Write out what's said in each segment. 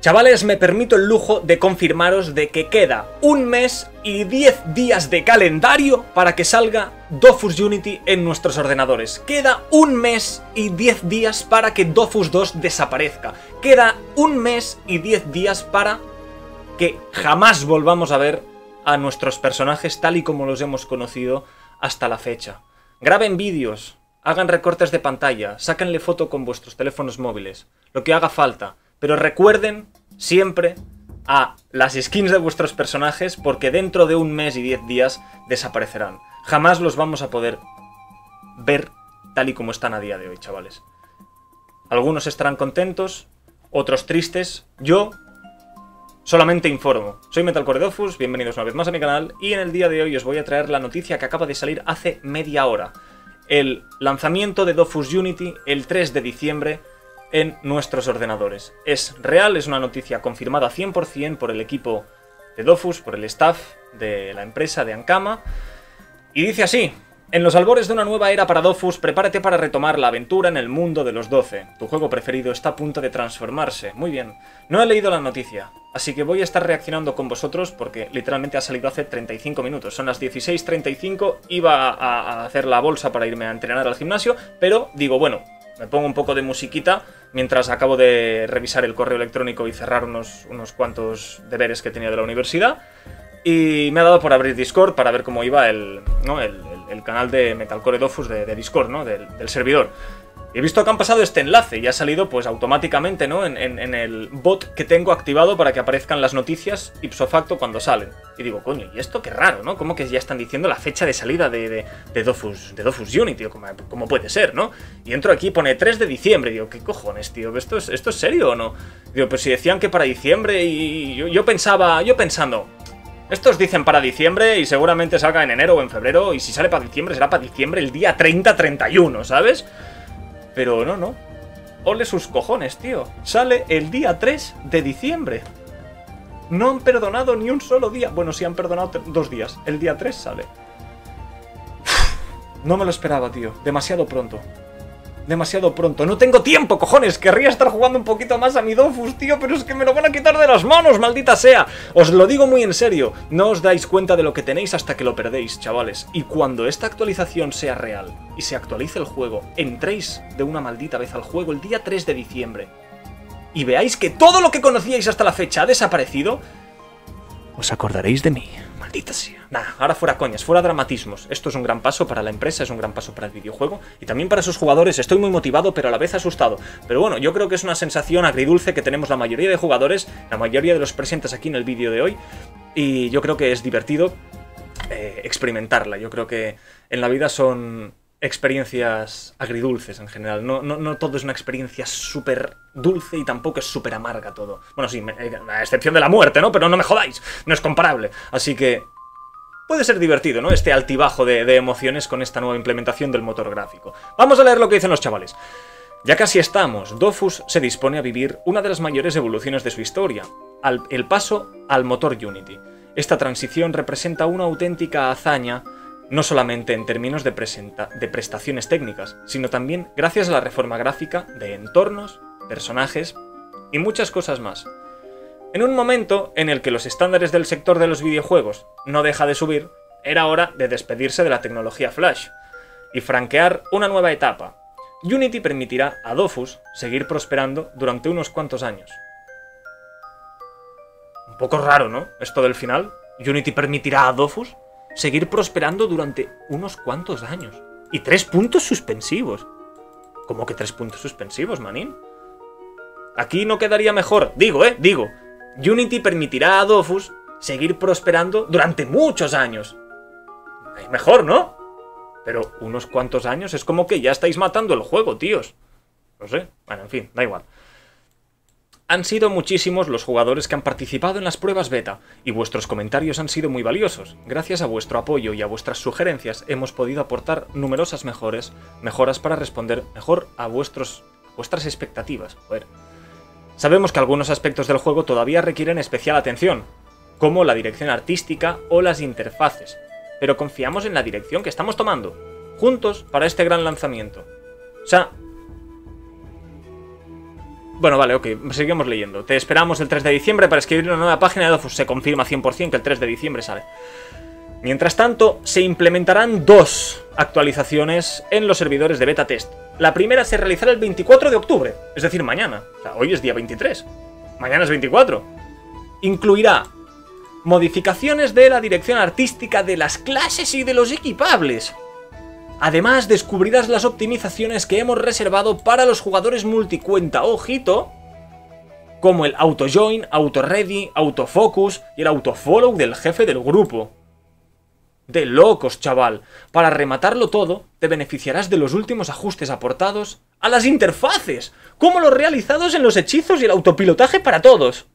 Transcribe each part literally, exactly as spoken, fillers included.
Chavales, me permito el lujo de confirmaros de que queda un mes y diez días de calendario para que salga Dofus Unity en nuestros ordenadores. Queda un mes y diez días para que Dofus dos desaparezca. Queda un mes y diez días para que jamás volvamos a ver a nuestros personajes tal y como los hemos conocido hasta la fecha. Graben vídeos, hagan recortes de pantalla, sáquenle foto con vuestros teléfonos móviles, lo que haga falta. Pero recuerden siempre a las skins de vuestros personajes porque dentro de un mes y diez días desaparecerán. Jamás los vamos a poder ver tal y como están a día de hoy, chavales. Algunos estarán contentos, otros tristes. Yo solamente informo. Soy Metalcore Dofus, bienvenidos una vez más a mi canal y en el día de hoy os voy a traer la noticia que acaba de salir hace media hora. El lanzamiento de Dofus Unity el tres de diciembre en nuestros ordenadores. Es real, es una noticia confirmada cien por cien por el equipo de Dofus, por el staff de la empresa de Ankama. Y dice así: en los albores de una nueva era para Dofus, prepárate para retomar la aventura en el mundo de los doce. Tu juego preferido está a punto de transformarse. Muy bien. No he leído la noticia, así que voy a estar reaccionando con vosotros porque literalmente ha salido hace treinta y cinco minutos. Son las dieciséis treinta y cinco, iba a, a hacer la bolsa para irme a entrenar al gimnasio, pero digo, bueno, me pongo un poco de musiquita mientras acabo de revisar el correo electrónico y cerrar unos, unos cuantos deberes que tenía de la universidad. Y me ha dado por abrir Discord para ver cómo iba el, ¿no? el, el, el canal de Metalcore Dofus de, de Discord, ¿no? Del, del servidor. He visto que han pasado este enlace y ha salido pues automáticamente, ¿no? En, en, en el bot que tengo activado para que aparezcan las noticias ipso facto cuando salen. Y digo, coño, ¿y esto qué raro, no? ¿Cómo que ya están diciendo la fecha de salida de, de, de, Dofus, de Dofus Unity? ¿Cómo, ¿Cómo puede ser, no? Y entro aquí, pone tres de diciembre. Y digo, ¿qué cojones, tío? ¿Esto es, esto es serio o no? Digo, pues si decían que para diciembre y yo, yo pensaba, yo pensando... Estos dicen para diciembre y seguramente salga en enero o en febrero. Y si sale para diciembre, será para diciembre el día treinta treinta y uno, ¿sabes? Pero no, no. Ole sus cojones, tío. Sale el día tres de diciembre. No han perdonado ni un solo día. Bueno, sí han perdonado dos días. El día tres sale. No me lo esperaba, tío. Demasiado pronto. Demasiado pronto. No tengo tiempo, cojones. Querría estar jugando un poquito más a mi Dofus, tío, pero es que me lo van a quitar de las manos, maldita sea. Os lo digo muy en serio. No os dais cuenta de lo que tenéis hasta que lo perdéis, chavales. Y cuando esta actualización sea real y se actualice el juego, entréis de una maldita vez al juego el día tres de diciembre y veáis que todo lo que conocíais hasta la fecha ha desaparecido, os acordaréis de mí, maldita sea. Nah, ahora fuera coñas, fuera dramatismos. Esto es un gran paso para la empresa, es un gran paso para el videojuego y también para sus jugadores. Estoy muy motivado, pero a la vez asustado. Pero bueno, yo creo que es una sensación agridulce que tenemos la mayoría de jugadores, la mayoría de los presentes aquí en el vídeo de hoy. Y yo creo que es divertido eh, experimentarla. Yo creo que en la vida son experiencias agridulces en general. No, no, no todo es una experiencia súper dulce y tampoco es súper amarga todo. Bueno, sí, a excepción de la muerte, ¿no? Pero no me jodáis, no es comparable. Así que puede ser divertido, ¿no? Este altibajo de, de emociones con esta nueva implementación del motor gráfico. Vamos a leer lo que dicen los chavales. Ya casi estamos. Dofus se dispone a vivir una de las mayores evoluciones de su historia, al, el paso al motor Unity. Esta transición representa una auténtica hazaña, no solamente en términos de, presenta de prestaciones técnicas, sino también gracias a la reforma gráfica de entornos, personajes y muchas cosas más. En un momento en el que los estándares del sector de los videojuegos no deja de subir, era hora de despedirse de la tecnología Flash y franquear una nueva etapa. Unity permitirá a Dofus seguir prosperando durante unos cuantos años. Un poco raro, ¿no? Esto del final. Unity permitirá a Dofus seguir prosperando durante unos cuantos años. Y tres puntos suspensivos. ¿Cómo que tres puntos suspensivos, manín? Aquí no quedaría mejor. Digo, eh, digo. Unity permitirá a Dofus seguir prosperando durante muchos años. Mejor, ¿no? Pero unos cuantos años es como que ya estáis matando el juego, tíos. No sé. Bueno, en fin, da igual. Han sido muchísimos los jugadores que han participado en las pruebas beta, y vuestros comentarios han sido muy valiosos. Gracias a vuestro apoyo y a vuestras sugerencias hemos podido aportar numerosas mejores, mejoras para responder mejor a vuestros, vuestras expectativas. Joder. Sabemos que algunos aspectos del juego todavía requieren especial atención, como la dirección artística o las interfaces, pero confiamos en la dirección que estamos tomando, juntos para este gran lanzamiento. O sea... Bueno, vale, ok, seguimos leyendo. Te esperamos el tres de diciembre para escribir una nueva página de Dofus. Se confirma cien por cien que el tres de diciembre sale. Mientras tanto, se implementarán dos actualizaciones en los servidores de beta test. La primera se realizará el veinticuatro de octubre, es decir, mañana. O sea, hoy es día veintitrés. Mañana es veinticuatro. Incluirá modificaciones de la dirección artística de las clases y de los equipables. Además, descubrirás las optimizaciones que hemos reservado para los jugadores multicuenta, ojito, como el auto-join, auto-ready, autofocus y el autofollow del jefe del grupo. De locos, chaval. Para rematarlo todo, te beneficiarás de los últimos ajustes aportados a las interfaces, como los realizados en los hechizos y el autopilotaje para todos.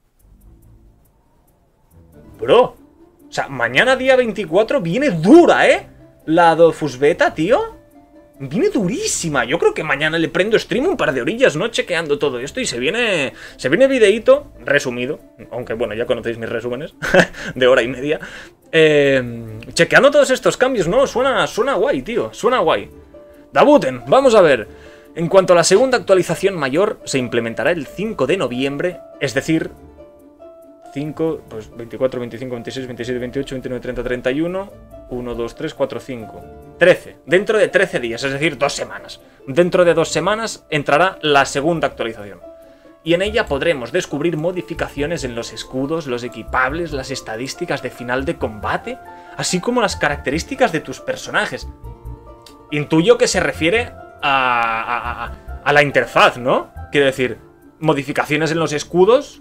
Bro, o sea, mañana día veinticuatro viene dura, ¿eh? La Dofus Beta, tío, viene durísima. Yo creo que mañana le prendo stream un par de orillas, ¿no? Chequeando todo esto y se viene se viene videíto resumido, aunque bueno, ya conocéis mis resúmenes de hora y media. Eh, chequeando todos estos cambios, ¿no? Suena, suena guay, tío, suena guay. Dabuten, vamos a ver. En cuanto a la segunda actualización mayor, se implementará el cinco de noviembre, es decir... cinco, pues veinticuatro, veinticinco, veintiséis, veintisiete, veintiocho, veintinueve, treinta, treinta y uno, uno, dos, tres, cuatro, cinco, trece, dentro de trece días, es decir, dos semanas. Dentro de dos semanas entrará la segunda actualización. Y en ella podremos descubrir modificaciones en los escudos, los equipables, las estadísticas de final de combate, así como las características de tus personajes. Intuyo que se refiere a, a, a, a la interfaz, ¿no? Quiero decir, modificaciones en los escudos...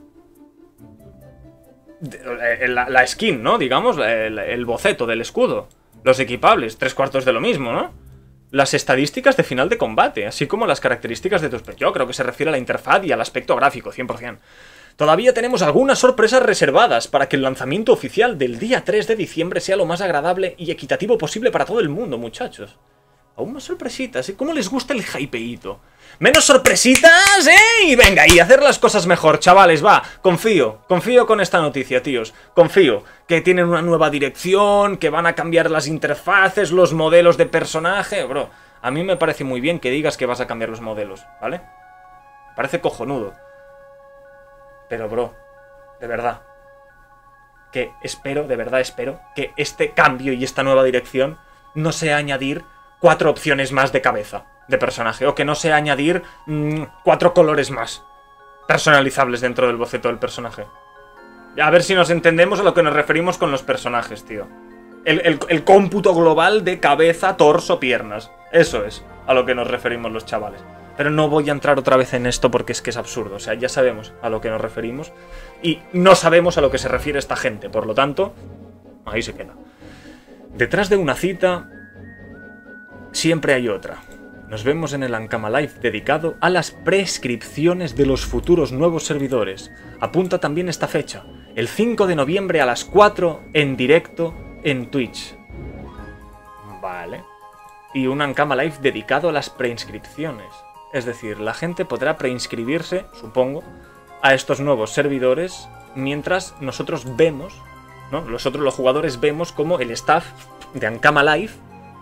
La, la skin, ¿no? Digamos, el, el boceto del escudo. Los equipables, tres cuartos de lo mismo, ¿no? Las estadísticas de final de combate, así como las características de tus... Yo creo que se refiere a la interfaz y al aspecto gráfico, cien por cien. Todavía tenemos algunas sorpresas reservadas para que el lanzamiento oficial del día tres de diciembre sea lo más agradable y equitativo posible para todo el mundo, muchachos. Aún más sorpresitas, ¿eh? ¿Cómo les gusta el hypeíto? Menos sorpresitas, ¿eh? Y venga, y hacer las cosas mejor, chavales, va. Confío, confío con esta noticia, tíos. Confío que tienen una nueva dirección, que van a cambiar las interfaces, los modelos de personaje. Bro, a mí me parece muy bien que digas que vas a cambiar los modelos, ¿vale? Me parece cojonudo. Pero, bro, de verdad, que espero, de verdad espero, que este cambio y esta nueva dirección no sea añadir cuatro opciones más de cabeza de personaje, o que no sea añadir mmm, cuatro colores más personalizables dentro del boceto del personaje. A ver si nos entendemos a lo que nos referimos con los personajes, tío. El, el, el cómputo global de cabeza, torso, piernas. Eso es a lo que nos referimos los chavales. Pero no voy a entrar otra vez en esto porque es que es absurdo. O sea, ya sabemos a lo que nos referimos y no sabemos a lo que se refiere esta gente. Por lo tanto, ahí se queda. Detrás de una cita siempre hay otra. Nos vemos en el Ankama Live dedicado a las prescripciones de los futuros nuevos servidores. Apunta también esta fecha, el cinco de noviembre a las cuatro en directo en Twitch. Vale. Y un Ankama Live dedicado a las preinscripciones. Es decir, la gente podrá preinscribirse, supongo, a estos nuevos servidores mientras nosotros vemos, ¿no? Nosotros los jugadores vemos cómo el staff de Ankama Live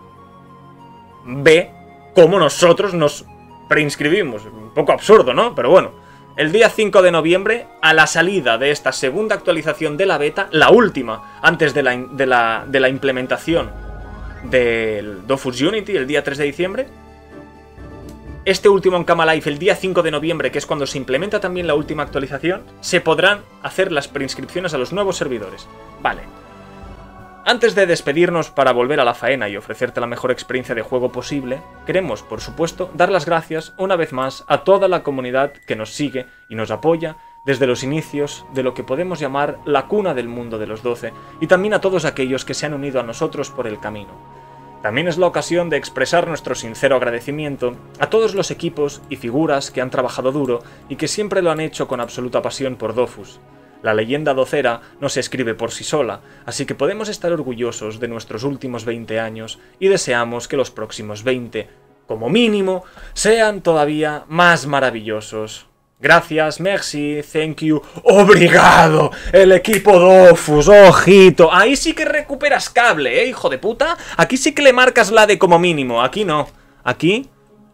ve cómo nosotros nos preinscribimos. Un poco absurdo, ¿no? Pero bueno, el día cinco de noviembre, a la salida de esta segunda actualización de la beta, la última, antes de la, de la, de la implementación del Dofus Unity, el día tres de diciembre, este último Ankama Live, el día cinco de noviembre, que es cuando se implementa también la última actualización, se podrán hacer las preinscripciones a los nuevos servidores. Vale. Antes de despedirnos para volver a la faena y ofrecerte la mejor experiencia de juego posible, queremos, por supuesto, dar las gracias una vez más a toda la comunidad que nos sigue y nos apoya desde los inicios de lo que podemos llamar la cuna del mundo de los doce, y también a todos aquellos que se han unido a nosotros por el camino. También es la ocasión de expresar nuestro sincero agradecimiento a todos los equipos y figuras que han trabajado duro y que siempre lo han hecho con absoluta pasión por Dofus. La leyenda docera no se escribe por sí sola, así que podemos estar orgullosos de nuestros últimos veinte años y deseamos que los próximos veinte, como mínimo, sean todavía más maravillosos. Gracias, merci, thank you, obrigado, el equipo Dofus, ojito. Ahí sí que recuperas cable, ¿eh, hijo de puta? Aquí sí que le marcas la de como mínimo, aquí no. Aquí,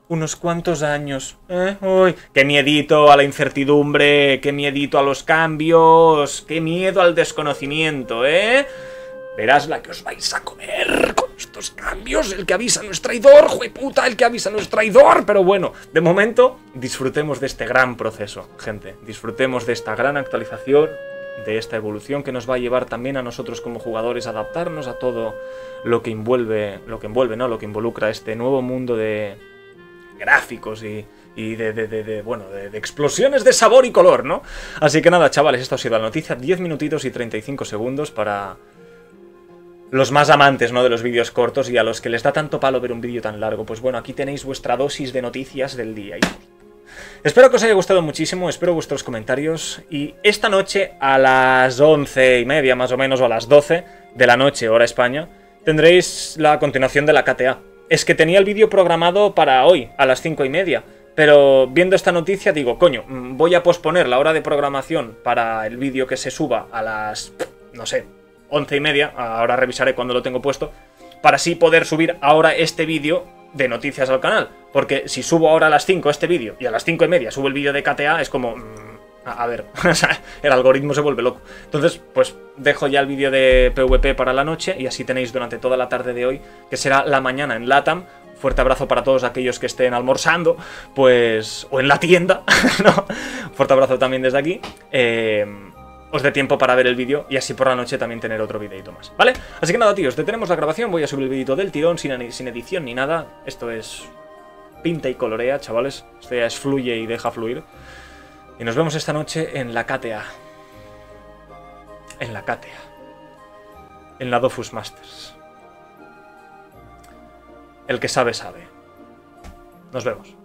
Unos cuantos años. ¿Eh? Uy, qué miedito a la incertidumbre, qué miedito a los cambios, qué miedo al desconocimiento, ¿eh? Verás la que os vais a comer con estos cambios. El que avisa no es traidor, jueputa, el que avisa no es traidor. Pero bueno, de momento, disfrutemos de este gran proceso, gente. Disfrutemos de esta gran actualización, de esta evolución que nos va a llevar también a nosotros como jugadores a adaptarnos a todo lo que envuelve, lo que envuelve, ¿no? Lo que involucra este nuevo mundo de gráficos y, y de, de, de, de, bueno, de, de explosiones de sabor y color, ¿no? Así que nada, chavales, esto ha sido la noticia. diez minutitos y treinta y cinco segundos para los más amantes, ¿no?, de los vídeos cortos y a los que les da tanto palo ver un vídeo tan largo. Pues bueno, aquí tenéis vuestra dosis de noticias del día. Espero que os haya gustado muchísimo, espero vuestros comentarios. Y esta noche a las once y media más o menos, o a las doce de la noche, hora España, tendréis la continuación de la K T A. Es que tenía el vídeo programado para hoy, a las cinco y media, pero viendo esta noticia digo, coño, voy a posponer la hora de programación para el vídeo que se suba a las, no sé, once y media, ahora revisaré cuando lo tengo puesto, para así poder subir ahora este vídeo de noticias al canal, porque si subo ahora a las cinco este vídeo y a las cinco y media subo el vídeo de K T A, es como... A ver, el algoritmo se vuelve loco. Entonces, pues dejo ya el vídeo de PvP para la noche y así tenéis durante toda la tarde de hoy, que será la mañana en LATAM. Fuerte abrazo para todos aquellos que estén almorzando, pues... o en la tienda, ¿no? Fuerte abrazo también desde aquí. Eh, os dé tiempo para ver el vídeo y así por la noche también tener otro videito más, ¿vale? Así que nada, tíos, detenemos la grabación. Voy a subir el vídeo del tirón, sin, sin edición ni nada. Esto es pinta y colorea, chavales. Esto ya es fluye y deja fluir. Y nos vemos esta noche en la K T A. En la K T A. En la Dofus Masters. El que sabe, sabe. Nos vemos.